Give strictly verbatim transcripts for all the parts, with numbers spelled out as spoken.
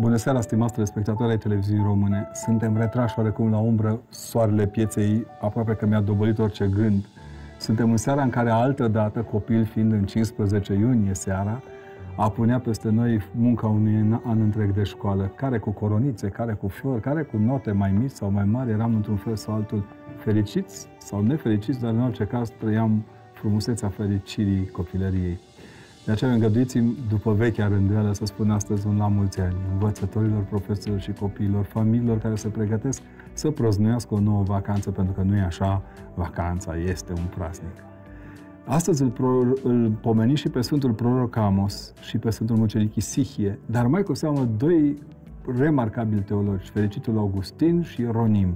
Bună seara, stimați telespectatori ai televiziunii române. Suntem retrași oarecum la umbră, soarele pieței aproape că mi-a dobolit orice gând. Suntem în seara în care altă dată, copil fiind în cincisprezece iunie seara, a punea peste noi munca unui an întreg de școală, care cu coronițe, care cu flori, care cu note mai mici sau mai mari, eram într-un fel sau altul fericiți sau nefericiți, dar în orice caz trăiam frumusețea fericirii copilăriei. De aceea îngăduiți-mi, după vechea rânduială, să spun astăzi un la mulți ani învățătorilor, profesorilor și copiilor, familiilor care se pregătesc să prăznuiască o nouă vacanță, pentru că nu e așa, vacanța este un praznic. Astăzi îl, pro, îl pomeni și pe Sfântul Proroc Amos și pe Sfântul Mucenic Isihie, dar mai cu seamă doi remarcabili teologi, fericitul Augustin și Ronim,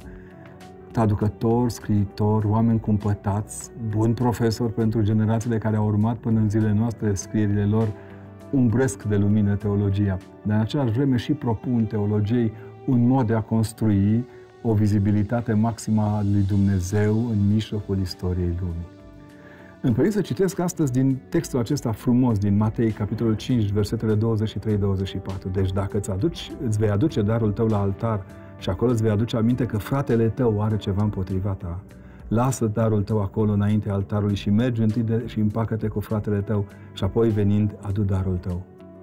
traducători, scriitori, oameni cumpătați, buni profesori pentru generațiile care au urmat până în zilele noastre, scrierile lor umbresc de lumină teologia. Dar în același vreme și propun teologiei un mod de a construi o vizibilitate maximă a lui Dumnezeu în mijlocul istoriei lumii. Îmi permit să citesc astăzi din textul acesta frumos din Matei, capitolul cinci, versetele douăzeci și trei douăzeci și patru. Deci dacă îți, aduci, îți vei aduce darul tău la altar și acolo îți vei aduce aminte că fratele tău are ceva împotriva ta, lasă darul tău acolo înaintea altarului și mergi întâi de, și împacă-te cu fratele tău și apoi venind adu darul tău.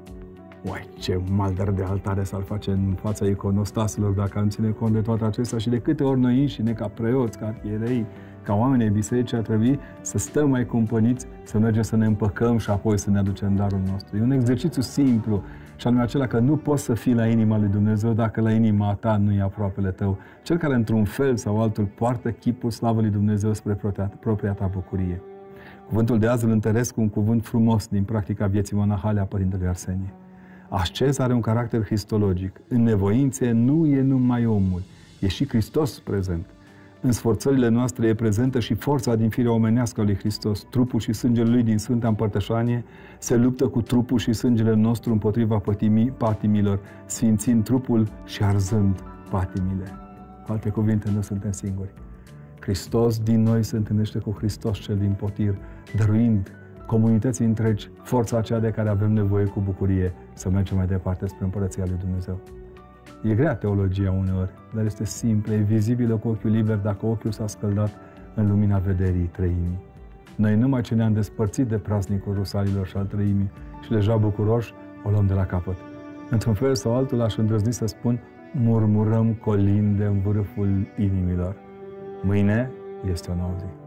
Uai, ce maldăr de altare s-ar face în fața iconostasilor dacă am ține cont de toate acestea și de câte ori noi înșine, ca preoți, ca arhierei, ca oamenii bisericii, ar trebui să stăm mai cumpăniți, să mergem să ne împăcăm și apoi să ne aducem darul nostru. E un exercițiu simplu, și anume acela că nu poți să fii la inima lui Dumnezeu dacă la inima ta nu e aproapele tău. Cel care într-un fel sau altul poartă chipul slavă lui Dumnezeu spre propria ta bucurie. Cuvântul de azi îl întăresc cu un cuvânt frumos din practica vieții monahale a Părintelui Arsenie. Asceza are un caracter cristologic. În nevoințe nu e numai omul, e și Hristos prezent. În sforțările noastre e prezentă și forța din firea omenească a lui Hristos. Trupul și sângele lui din Sfânta Împărtășanie se luptă cu trupul și sângele nostru împotriva patimii, patimilor, sfințind trupul și arzând patimile. Cu alte cuvinte, nu suntem singuri. Hristos din noi se întâlnește cu Hristos cel din potir, dăruind comunității întregi forța aceea de care avem nevoie cu bucurie să mergem mai departe spre Împărăția lui Dumnezeu. E grea teologia uneori, dar este simplă, e vizibilă cu ochiul liber dacă ochiul s-a scăldat în lumina vederii trăimii. Noi numai ce ne-am despărțit de praznicul rusalilor și al trăimii și deja bucuroși, o luăm de la capăt. Într-un fel sau altul aș îndrăzni să spun, murmurăm colinde în vârful inimilor. Mâine este o nouă zi.